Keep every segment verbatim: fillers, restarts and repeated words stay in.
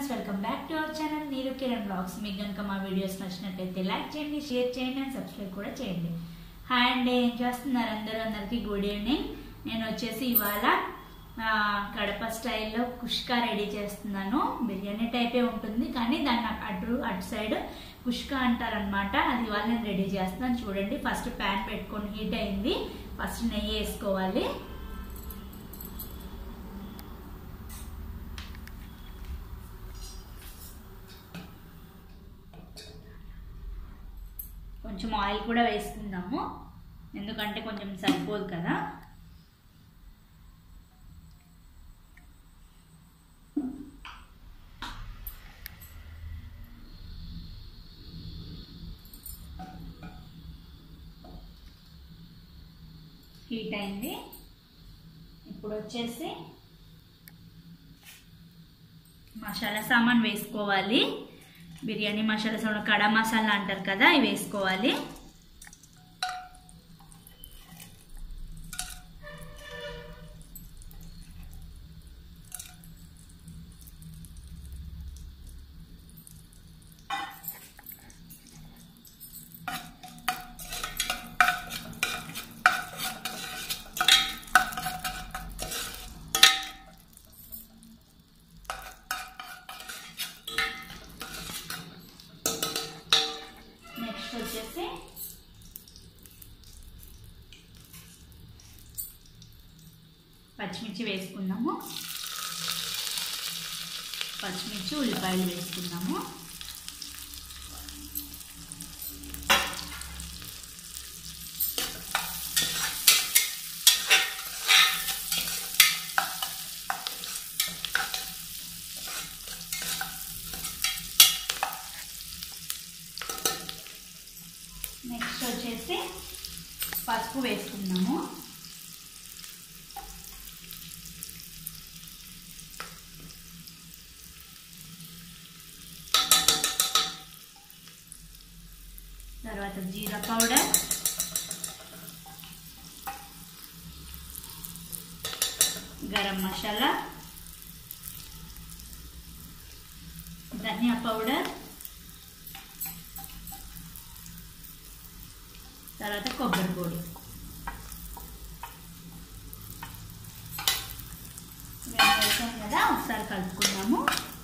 Welcome back to our channel Neeru Kiran blogs. మీకు కనుక మా వీడియోస్ నచ్చినట్లయితే లైక్ చేయండి, షేర్ చేయండి అండ్ సబ్స్క్రైబ్ కూడా చేయండి. హాయ్ అండి, ఏం చేస్తున్నారు అందరూ? అందరికీ గుడ్ ఈవినింగ్. నేను వచ్చేసి ఇవాళ కడప స్టైల్లో కుష్కా రెడీ చేస్తున్నాను. బిర్యానీ టైపే ఉంటుంది కానీ దాన్ని అటు అటు సైడ్ కుష్కా అంటారనమాట. అది ఇవాళ నేను రెడీ చేస్తున్నాను. చూడండి, ఫస్ట్ ప్యాన్ పెట్టుకొని హీట్ అయింది. ఫస్ట్ నెయ్యి వేసుకోవాలి. కొంచెం ఆయిల్ కూడా వేసుకుందాము, ఎందుకంటే కొంచెం సరిపోదు కదా. హీట్ అయింది. ఇప్పుడు వచ్చేసి మసాలా సామాన్ వేసుకోవాలి. బిర్యానీ మసాలా సామాన్, కడా మసాలా అంటారు కదా, ఇవి వేసుకోవాలి. వచ్చేసి పచ్చిమిర్చి వేసుకుందాము. పచ్చిమిర్చి ఉల్లిపాయలు వేసుకుందాము. నెక్స్ట్ వచ్చేసి పసుపు వేసుకుందాము. తర్వాత జీరా పౌడర్, గరం మసాలా, ధనియా పౌడర్, తర్వాత కొబ్బరి పొడి. వేసాం కదా, ఒకసారి కలుపుకుందాము.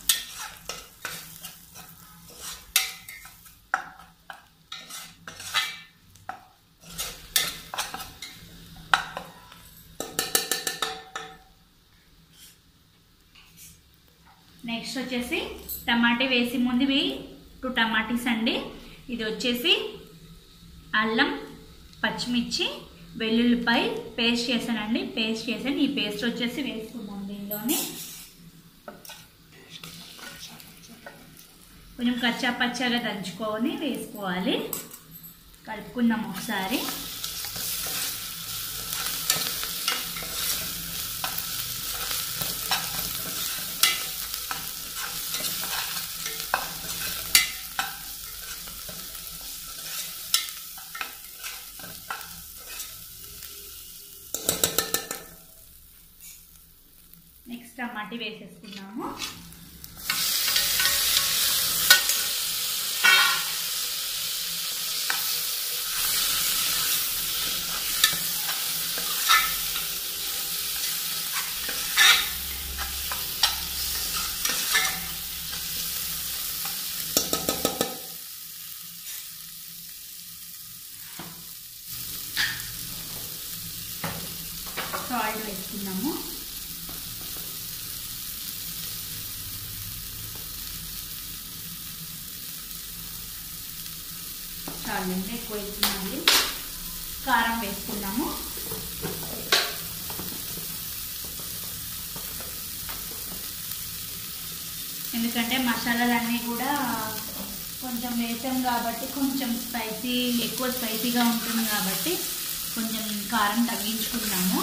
నెక్స్ట్ వచ్చేసి టమాటా వేసి ముందువి టూ టమాటీస్ అండి. ఇది వచ్చేసి అల్లం, పచ్చిమిర్చి, వెల్లుల్లిపాయ పేస్ట్ చేశానండి. పేస్ట్ చేశాను. ఈ పేస్ట్ వచ్చేసి వేసుకుందాం దీనిలోని. కొంచెం కచ్చా పచ్చాగా దంచుకొని వేసుకోవాలి. కలుపుకుందాం ఒకసారి. నెక్స్ట్ టమాటా వేసేసుకున్నాము. సాల్ట్ వేసుకున్నాము. చాలండి, ఎక్కువ వేసుకున్నాము. కారం వేసుకున్నాము. ఎందుకంటే మసాలాలన్నీ కూడా కొంచెం వేసాం కాబట్టి కొంచెం స్పైసీ, ఎక్కువ స్పైసీగా ఉంటుంది కాబట్టి కొంచెం కారం తగ్గించుకున్నాము.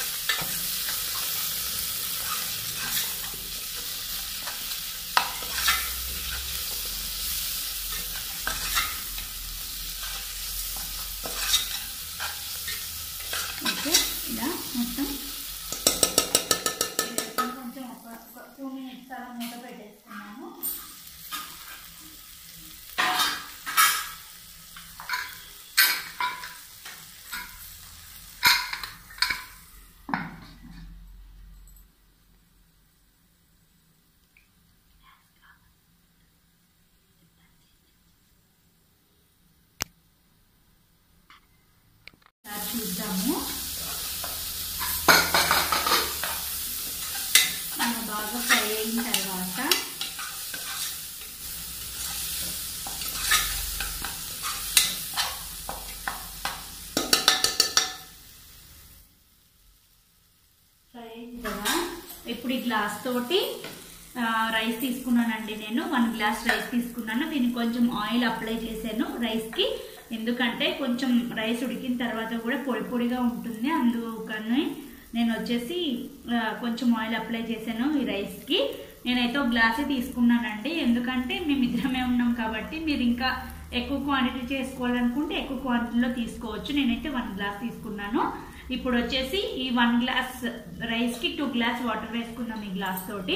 ఓకే, ఇలా మొత్తం కొంచెం ఒక టూ మినిట్స్ అలా మూత పెట్టేస్తున్నాము. చూద్దాము. బాగా ఫ్రై అయిన తర్వాత ఫ్రై అయింది కదా. ఇప్పుడు ఈ గ్లాస్ తోటి రైస్ తీసుకున్నానండి. నేను వన్ గ్లాస్ రైస్ తీసుకున్నాను. దీనికి కొంచెం ఆయిల్ అప్లై చేశాను రైస్కి, ఎందుకంటే కొంచెం రైస్ ఉడికిన తర్వాత కూడా పొడి పొడిగా ఉంటుంది. అందుకని నేను వచ్చేసి కొంచెం ఆయిల్ అప్లై చేశాను ఈ రైస్కి. నేనైతే ఒక గ్లాసే తీసుకున్నానండి, ఎందుకంటే మేము ఇద్దరమే ఉన్నాం కాబట్టి మీరు ఇంకా ఎక్కువ క్వాంటిటీ చేసుకోవాలనుకుంటే ఎక్కువ క్వాంటిటీలో తీసుకోవచ్చు. నేనైతే వన్ గ్లాస్ తీసుకున్నాను. ఇప్పుడు వచ్చేసి ఈ వన్ గ్లాస్ రైస్కి టూ గ్లాస్ వాటర్ వేసుకుందాం ఈ గ్లాస్ తోటి.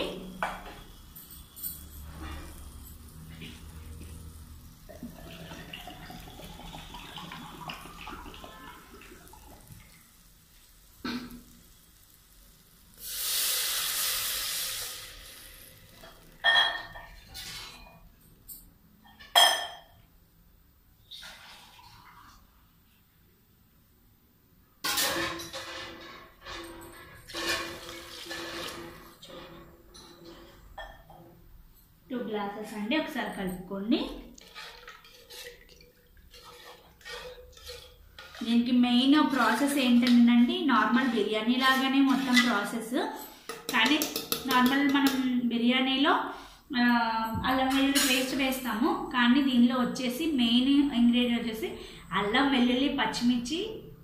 టూ గ్లాసెస్ అండి, ఒకసారి కలుపుకోండి. దీనికి మెయిన్ ప్రాసెస్ ఏంటంటే నార్మల్ బిర్యానీ లాగానే మొత్తం ప్రాసెస్, కానీ నార్మల్ మనం బిర్యానీలో అల్లం వెల్లుల్లి పేస్ట్ వేస్తాము, కానీ దీనిలో వచ్చేసి మెయిన్ ఇంగ్రీడియంట్ వచ్చేసి అల్లం వెల్లుల్లి పచ్చిమిర్చి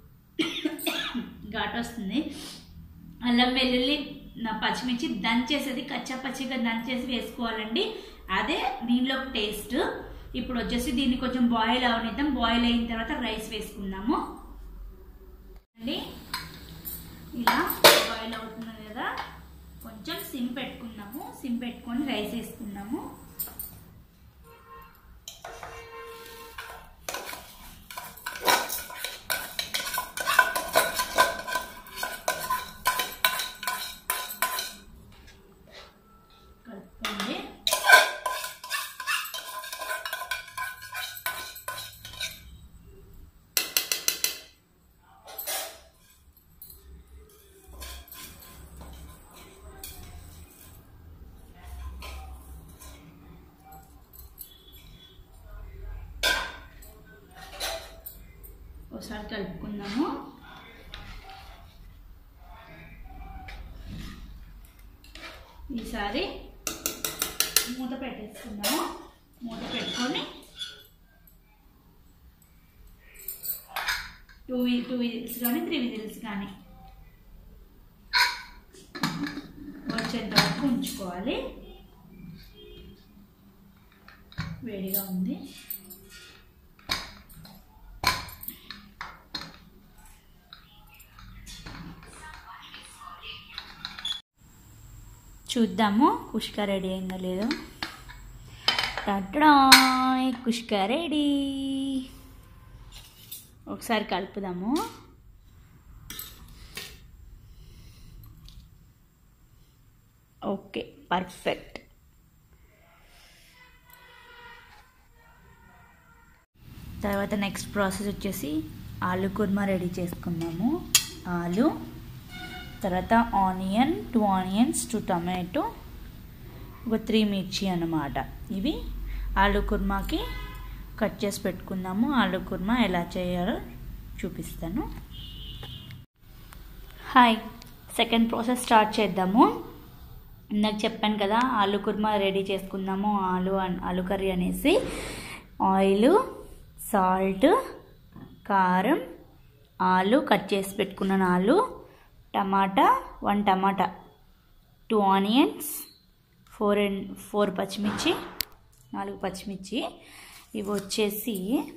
ఘాటు వస్తుంది. అల్లం వెల్లుల్లి పచ్చిమిర్చి దంచేసేది కచ్చా పచ్చిగా దంచేసి వేసుకోవాలండి, అదే దీనిలో టేస్ట్. ఇప్పుడు వచ్చేసి దీన్ని కొంచెం బాయిల్ అవనిద్దాం. బాయిల్ అయిన తర్వాత రైస్ వేసుకుందాము అండి. ఇలా బాయిల్ అవుతున్నది కదా, కొంచెం సిమ్ పెట్టుకుందాము. సిమ్ పెట్టుకొని రైస్ వేసుకుందాము. కలుపుకోండి. ఒకసారి కలుపుకుందాము. ఈసారి మూత పెట్టేసుకుందాము. మూత పెట్టుకొని టూ టూ విజిల్స్ కానీ త్రీ విజిల్స్ కానీ వచ్చేంత వరకు ఉంచుకోవాలి. వేడిగా ఉంది. చూద్దాము కుష్కా రెడీ అయిందో లేదో. టటడా, కుష్కా రెడీ. ఒకసారి కలుపుదాము. Okay, perfect. తర్వాత నెక్స్ట్ ప్రాసెస్ వచ్చేసి ఆలు కుర్మా రెడీ చేసుకుందాము. ఆలు, తర్వాత onion, two onions, two tomato, ఒక త్రీ మిర్చి అన్నమాట. ఇవి ఆలు కుర్మాకి కట్ చేసి పెట్టుకుందాము. ఆలు కుర్మా ఎలా చేయాలో చూపిస్తాను. హాయ్, సెకండ్ ప్రాసెస్ స్టార్ట్ చేద్దాము. ఇందాక చెప్పాను కదా ఆలు కుర్మా రెడీ చేసుకుందాము, ఆలు ఆలు కర్రీ అనేసి. ఆయిల్, సాల్ట్, కారం, ఆలు కట్ చేసి పెట్టుకున్నాను, aloo, tomato, one tomato, two onions, four and four పచ్చిమిర్చి, నాలుగు పచ్చిమిర్చి. ఇవి వచ్చేసి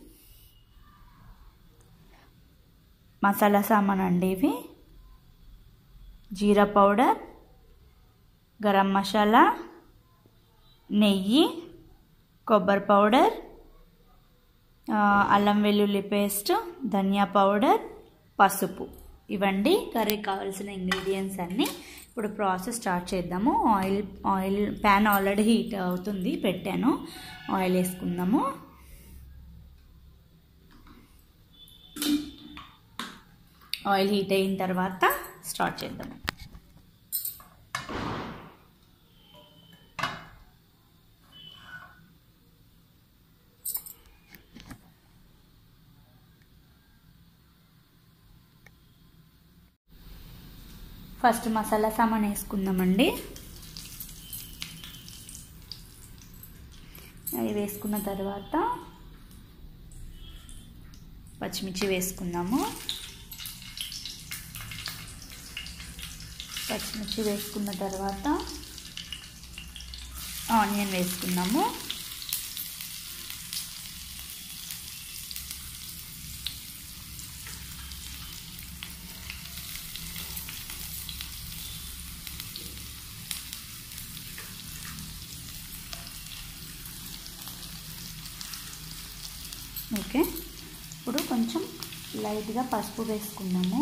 మసాలా సామాన్ అండి. ఇవి జీరా పౌడర్, గరం మసాలా, నెయ్యి, కొబ్బరి పౌడర్, అల్లం వెల్లుల్లి పేస్ట్, ధనియా పౌడర్, పసుపు. ఇవండి కర్రీ కావాల్సిన ఇంగ్రీడియంట్స్ అన్నీ. ఇప్పుడు ప్రాసెస్ స్టార్ట్ చేద్దాము. Oil oil pan already heat అవుతుంది, పెట్టాను. ఆయిల్ వేసుకుందాము. ఆయిల్ హీట్ అయిన తర్వాత స్టార్ట్ చేద్దాము. ఫస్ట్ మసాలా సామాన్ వేసుకుందామండి. అవి వేసుకున్న తర్వాత పచ్చిమిర్చి వేసుకుందాము. పచ్చిమిర్చి వేసుకున్న తర్వాత ఆనియన్ వేసుకుందాము. ఓకే, ఇప్పుడు కొంచెం లైట్గా పసుపు వేసుకుందాము.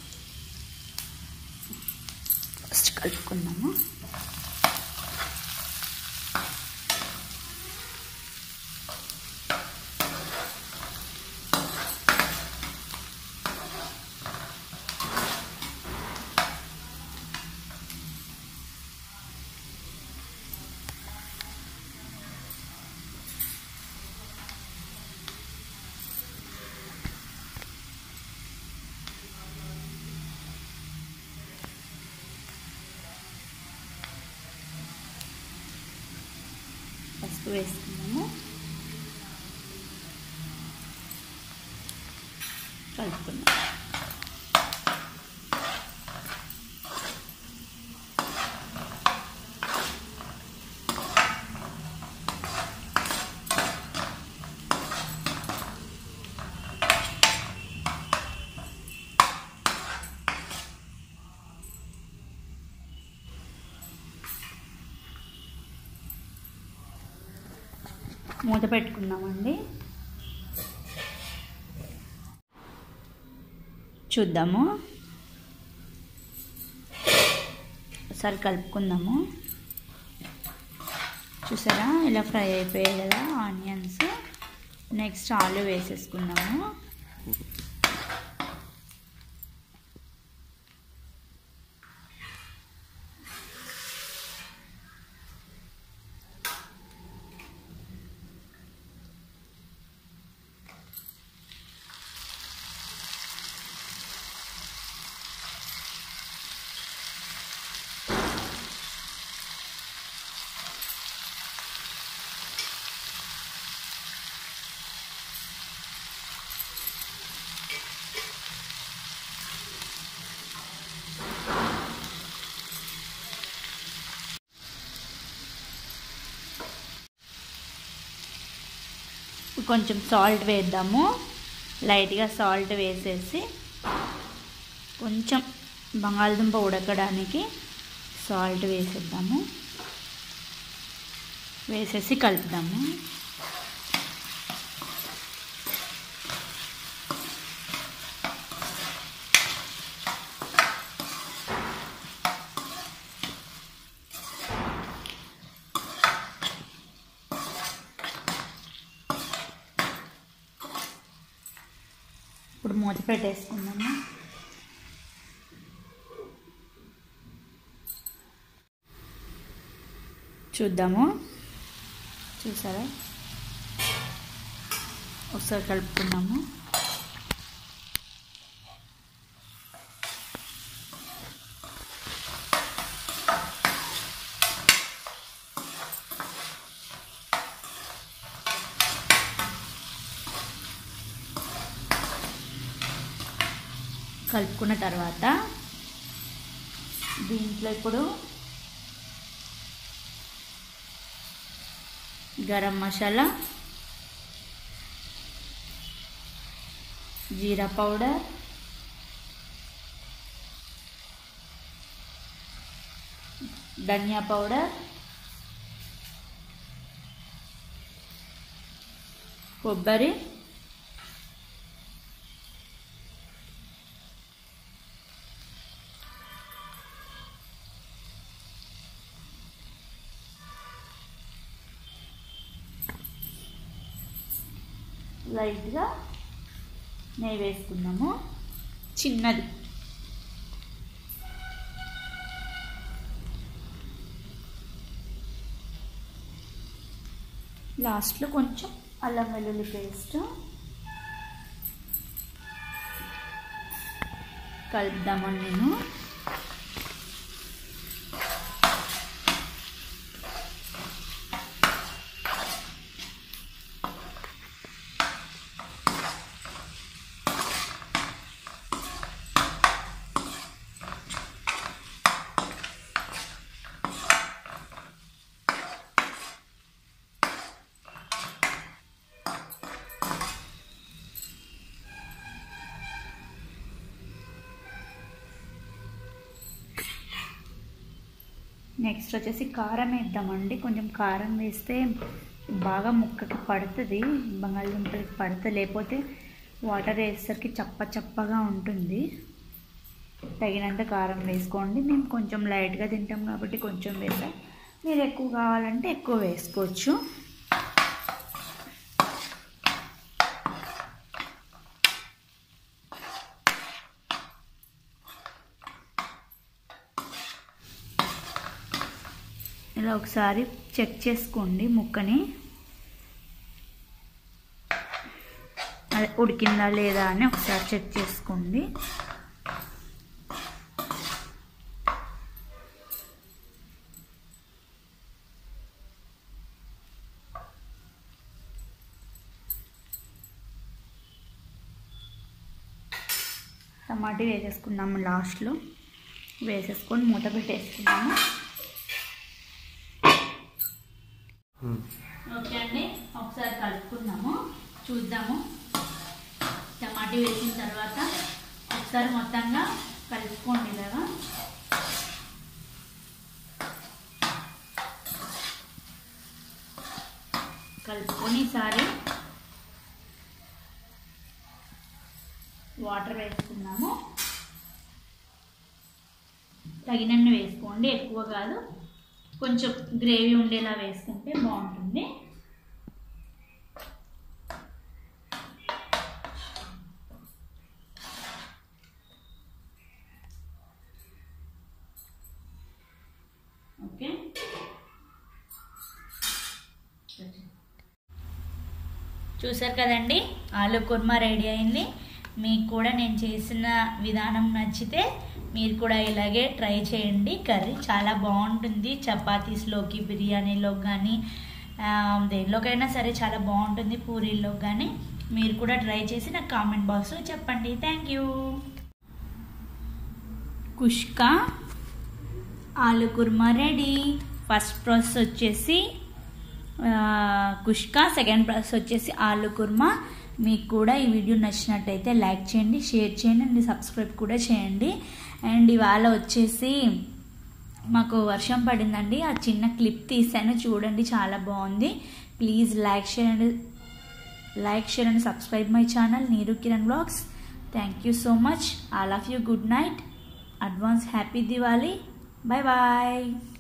ఫస్ట్ కలుపుకుందాము. పసుపు వేసుకున్నాము, కలుపుకున్నాము. మూత పెట్టుకుందామండి. చూద్దాము, ఒకసారి కలుపుకుందాము. చూసారా ఇలా ఫ్రై అయిపోయాయి కదా ఆనియన్స్. నెక్స్ట్ ఆలు వేసేసుకుందాము. కొంచెం సాల్ట్ వేద్దాము. లైట్గా సాల్ట్ వేసేసి కొంచెం బంగాళదుంప ఉడకడానికి సాల్ట్ వేసేద్దాము. వేసేసి కలుపుదాము. ఇప్పుడు మూత పెట్టేసుకుందాము. చూద్దాము, చూసారా ఒకసారి కలుపుకుందాము. కలుపుకున్న తర్వాత దీంట్లో ఇప్పుడు గరం మసాలా, జీరా పౌడర్, ధనియా పౌడర్, కొబ్బరి, లైట్గా నెయ్యి వేసుకుందాము, చిన్నది. లాస్ట్లో కొంచెం అల్లం వెల్లుల్లి పేస్ట్ కలుపుదామని నేను. నెక్స్ట్ వచ్చేసి కారం వేద్దామండి. కొంచెం కారం వేస్తే బాగా ముక్కకి పడుతుంది, బంగాళదుంపలకి పడుతుంది, లేకపోతే వాటర్ వేసేసరికి చప్ప చప్పగా ఉంటుంది. తగినంత కారం వేసుకోండి. మేము కొంచెం లైట్గా తింటాం కాబట్టి కొంచెం వేసాం, మీరు ఎక్కువ కావాలంటే ఎక్కువ వేసుకోవచ్చు. ఇలా ఒకసారి చెక్ చేసుకోండి ముక్కని, అదే ఉడికిందా లేదా అని ఒకసారి చెక్ చేసుకోండి. టమాటా వేసేసుకున్నాము, లాస్ట్లో వేసేసుకొని మూత పెట్టేసుకున్నాము. ఓకే అండి, ఒకసారి కలుపుకుందాము, చూద్దాము. టమాటా వేసిన తర్వాత ఒకసారి మొత్తంగా కలుపుకోండి. ఇలాగా కలుపుకొని ఈసారి వాటర్ వేసుకున్నాము. తగినన్ని వేసుకోండి, ఎక్కువ కాదు, కొంచెం గ్రేవీ ఉండేలా వేసుకుంటే బాగుంటుంది. ఓకే, చూసారు కదండి, ఆలు కుర్మా రెడీ అయింది. మీకు కూడా నేను చేసిన విధానం నచ్చితే మీరు కూడా ఇలాగే ట్రై చేయండి. కర్రీ చాలా బాగుంటుంది, చపాతీస్లోకి, బిర్యానీలోకి కానీ దేనిలోకైనా సరే చాలా బాగుంటుంది, పూరీల్లోకి కానీ. మీరు కూడా ట్రై చేసి నాకు కామెంట్ బాక్స్లో చెప్పండి. Thank you. కుష్కా ఆలు కుర్మా రెడీ. ఫస్ట్ ప్రాసెస్ వచ్చేసి కుష్కా, సెకండ్ ప్రాసెస్ వచ్చేసి ఆలు కుర్మా. మీకు కూడా ఈ వీడియో నచ్చినట్టయితే లైక్ చేయండి, షేర్ చేయండి అండ్ సబ్స్క్రైబ్ కూడా చేయండి. అండ్ ఇవాళ వచ్చేసి మాకు వర్షం పడిందండి, ఆ చిన్న క్లిప్ తీసాను, చూడండి, చాలా బాగుంది. Please like share and like share and subscribe my channel Neeru Kiran blogs. Thank you so much. All of you good night, advance happy Diwali. Bye bye.